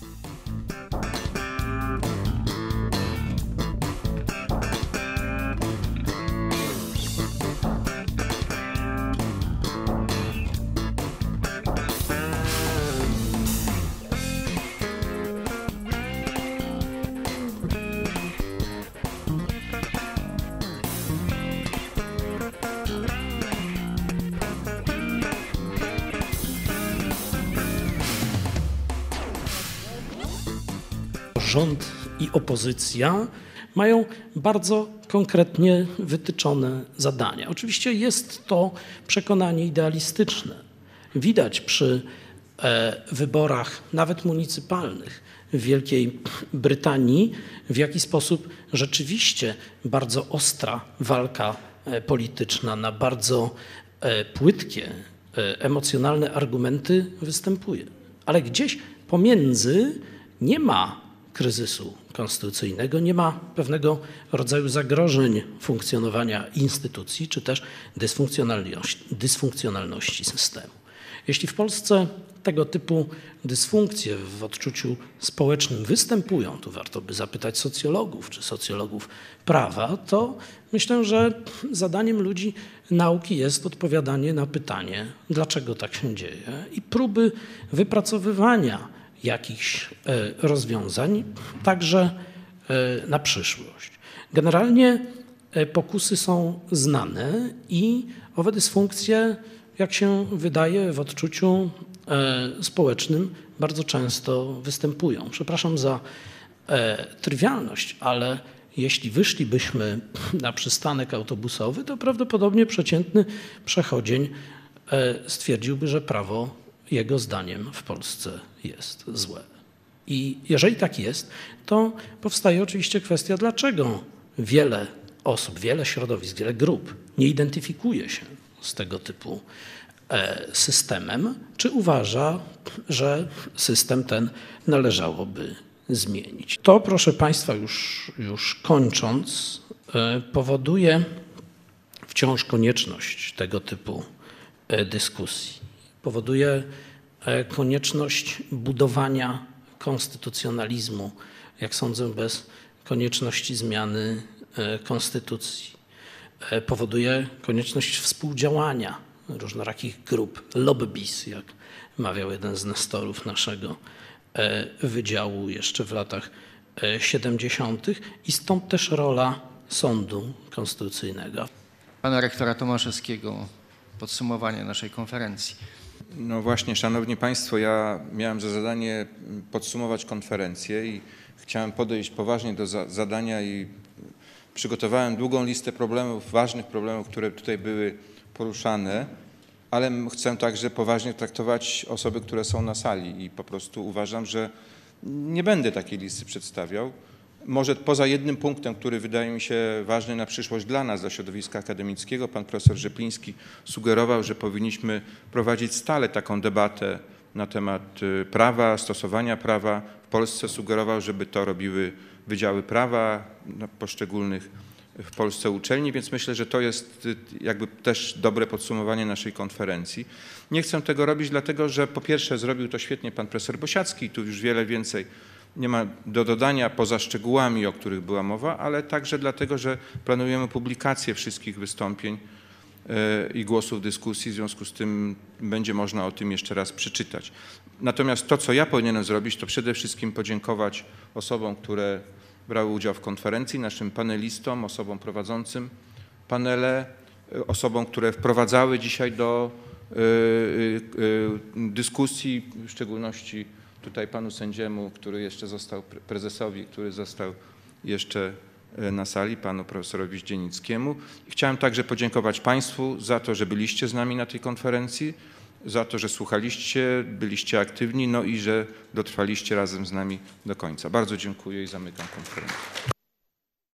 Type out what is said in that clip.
Rząd i opozycja mają bardzo konkretnie wytyczone zadania. Oczywiście jest to przekonanie idealistyczne. Widać przy wyborach nawet municypalnych w Wielkiej Brytanii, w jaki sposób rzeczywiście bardzo ostra walka polityczna na bardzo płytkie, emocjonalne argumenty występuje. Ale gdzieś pomiędzy nie ma kryzysu konstytucyjnego, nie ma pewnego rodzaju zagrożeń funkcjonowania instytucji, czy też dysfunkcjonalności systemu. Jeśli w Polsce tego typu dysfunkcje w odczuciu społecznym występują, tu warto by zapytać socjologów czy socjologów prawa, to myślę, że zadaniem ludzi nauki jest odpowiadanie na pytanie, dlaczego tak się dzieje i próby wypracowywania jakichś rozwiązań, także na przyszłość. Generalnie pokusy są znane i owe dysfunkcje, jak się wydaje, w odczuciu społecznym bardzo często występują. Przepraszam za trywialność, ale jeśli wyszlibyśmy na przystanek autobusowy, to prawdopodobnie przeciętny przechodzień stwierdziłby, że prawo jego zdaniem w Polsce jest złe. I jeżeli tak jest, to powstaje oczywiście kwestia, dlaczego wiele osób, wiele środowisk, wiele grup nie identyfikuje się z tego typu systemem, czy uważa, że system ten należałoby zmienić. To, proszę Państwa, już kończąc, powoduje wciąż konieczność tego typu dyskusji. Powoduje konieczność budowania konstytucjonalizmu, jak sądzę, bez konieczności zmiany konstytucji. Powoduje konieczność współdziałania różnorakich grup, lobbies, jak mawiał jeden z nestorów naszego wydziału jeszcze w latach 70. i stąd też rola sądu konstytucyjnego. Pana rektora Tomaszewskiego, podsumowanie naszej konferencji. No właśnie, szanowni państwo, ja miałem za zadanie podsumować konferencję i chciałem podejść poważnie do zadania i przygotowałem długą listę problemów, ważnych problemów, które tutaj były poruszane, ale chcę także poważnie traktować osoby, które są na sali i po prostu uważam, że nie będę takiej listy przedstawiał. Może poza jednym punktem, który wydaje mi się ważny na przyszłość dla nas, dla środowiska akademickiego, pan profesor Rzepliński sugerował, że powinniśmy prowadzić stale taką debatę na temat prawa, stosowania prawa. W Polsce sugerował, żeby to robiły wydziały prawa poszczególnych w Polsce uczelni, więc myślę, że to jest jakby też dobre podsumowanie naszej konferencji. Nie chcę tego robić dlatego, że po pierwsze zrobił to świetnie pan profesor Bosiacki, tu już wiele więcej nie ma do dodania poza szczegółami, o których była mowa, ale także dlatego, że planujemy publikację wszystkich wystąpień i głosów dyskusji, w związku z tym będzie można o tym jeszcze raz przeczytać. Natomiast to, co ja powinienem zrobić, to przede wszystkim podziękować osobom, które brały udział w konferencji, naszym panelistom, osobom prowadzącym panele, osobom, które wprowadzały dzisiaj do dyskusji, w szczególności tutaj panu sędziemu, który jeszcze został, prezesowi, który został jeszcze na sali, panu profesorowi Zdzienickiemu. Chciałem także podziękować państwu za to, że byliście z nami na tej konferencji, za to, że słuchaliście, byliście aktywni, no i że dotrwaliście razem z nami do końca. Bardzo dziękuję i zamykam konferencję.